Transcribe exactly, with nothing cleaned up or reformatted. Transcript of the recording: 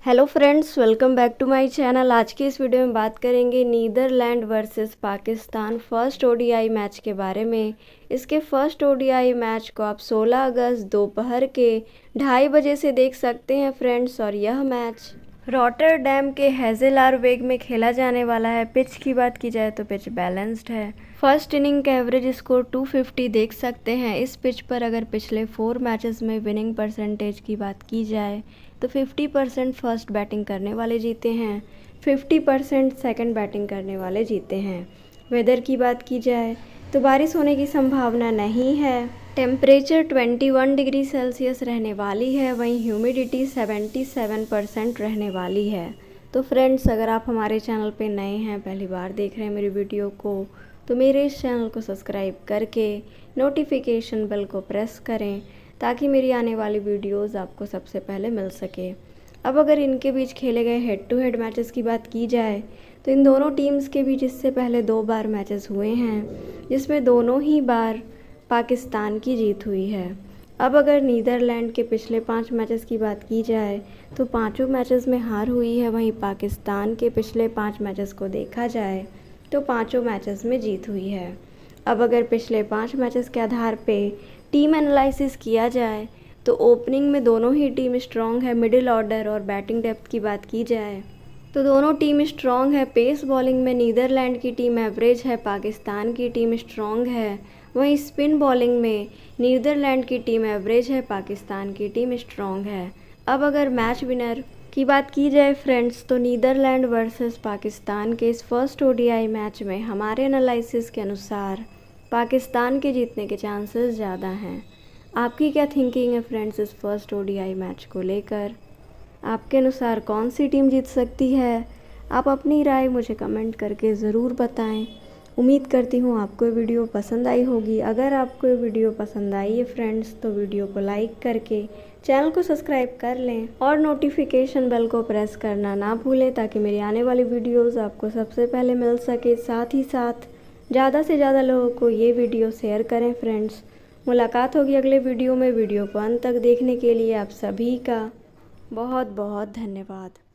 Hello friends, welcome back to my channel. आज की इस वीडियो में बात करेंगे Netherland versus Pakistan first ODI match के बारे में। इसके फर्स्ट ओडीआई मैच को आप सोलह अगस्त दोपहर के ढाई बजे से देख सकते हैं फ्रेंड्स। और यह मैच रॉटरडैम के हेज़ेलारवेग में खेला जाने वाला है। पिच की बात की जाए तो पिच बैलेंस्ड है। फर्स्ट इनिंग का एवरेज स्कोर दो सौ पचास देख सकते हैं। इस पिच पर अगर पिछले फोर मैचेस में विनिंग परसेंटेज की बात की जाए तो पचास परसेंट फर्स्ट बैटिंग करने वाले जीते हैं, पचास परसेंट सेकंड बैटिंग करने वाले जीते हैं। वेदर की बात की जाए तो बारिश होने की संभावना नहीं है। टेम्परेचर इक्कीस डिग्री सेल्सियस रहने वाली है, वहीं ह्यूमिडिटी सतहत्तर परसेंट रहने वाली है। तो फ्रेंड्स, अगर आप हमारे चैनल पे नए हैं, पहली बार देख रहे हैं मेरी वीडियो को, तो मेरे इस चैनल को सब्सक्राइब करके नोटिफिकेशन बेल को प्रेस करें ताकि मेरी आने वाली वीडियोस आपको सबसे पहले मिल सके। अब अगर इनके बीच खेले गए हेड टू हेड मैचेस की बात की जाए तो इन दोनों टीम्स के बीच इससे पहले दो बार मैचेस हुए हैं, जिसमें दोनों ही बार पाकिस्तान की जीत हुई है। अब अगर नीदरलैंड के पिछले पाँच मैचेस की बात की जाए तो पाँचों मैचेस में हार हुई है, वहीं पाकिस्तान के पिछले पाँच मैचेस को देखा जाए तो पाँचों मैचेस में जीत हुई है। अब अगर पिछले पाँच मैचेस के आधार पे टीम एनालिसिस किया जाए तो ओपनिंग में दोनों ही टीम स्ट्रॉन्ग है। मिडिल ऑर्डर और बैटिंग डेप्थ की बात की जाए तो दोनों टीम स्ट्रॉन्ग है। पेस बॉलिंग में नीदरलैंड की टीम एवरेज है, पाकिस्तान की टीम स्ट्रॉन्ग है। वहीं स्पिन बॉलिंग में नीदरलैंड की टीम एवरेज है, पाकिस्तान की टीम स्ट्रॉन्ग है। अब अगर मैच विनर की बात की जाए फ्रेंड्स तो नीदरलैंड वर्सेस पाकिस्तान के इस फर्स्ट ओडीआई मैच में हमारे एनालिसिस के अनुसार पाकिस्तान के जीतने के चांसेस ज़्यादा हैं। आपकी क्या थिंकिंग है फ्रेंड्स इस फर्स्ट ओडीआई मैच को लेकर? आपके अनुसार कौन सी टीम जीत सकती है? आप अपनी राय मुझे कमेंट करके ज़रूर बताएं। उम्मीद करती हूँ आपको ये वीडियो पसंद आई होगी। अगर आपको ये वीडियो पसंद आई है फ्रेंड्स तो वीडियो को लाइक करके चैनल को सब्सक्राइब कर लें और नोटिफिकेशन बेल को प्रेस करना ना भूलें ताकि मेरी आने वाली वीडियोज़ आपको सबसे पहले मिल सके। साथ ही साथ ज़्यादा से ज़्यादा लोगों को ये वीडियो शेयर करें फ्रेंड्स। मुलाकात होगी अगले वीडियो में। वीडियो को अंत तक देखने के लिए आप सभी का बहुत बहुत धन्यवाद।